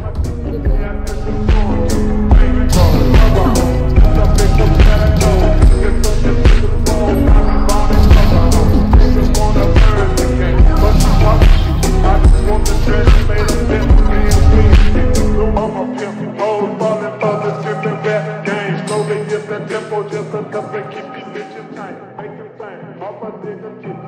Just a couple keep these bitches tight, make them sing. All my niggas keep